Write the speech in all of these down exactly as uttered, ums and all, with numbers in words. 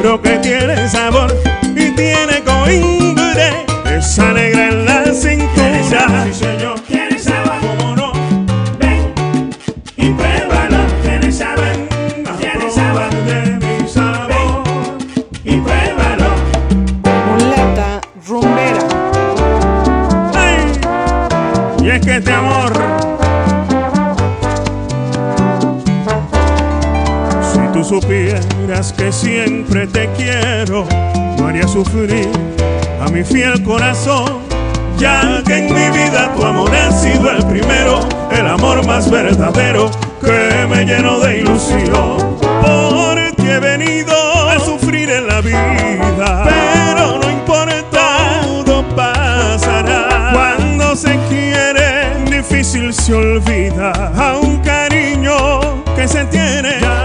libro que tiene sabor y tiene coimbre, es alegre en la cintura. Sí, señor. Tiene sabor, cómo no. Ven y pruébalo. Tiene sabor, tiene sabor de mi sabor. y pruébalo. Mulata rumbera. Ay, y es que este amor, si tú supieras que siempre te quiero, no haría sufrir a mi fiel corazón, ya que en mi vida tu amor ha sido el primero, el amor más verdadero que me llenó de ilusión. Porque he venido a sufrir en la vida, pero no importa, todo pasará. Cuando se quiere, difícil se olvida a un cariño que se tiene ya.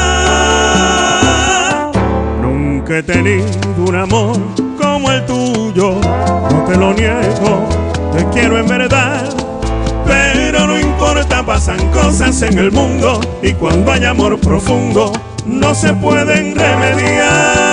ya. Nunca he tenido un amor como el tuyo, no te lo niego, te quiero en verdad. Pero no importa, pasan cosas en el mundo y cuando hay amor profundo no se pueden remediar.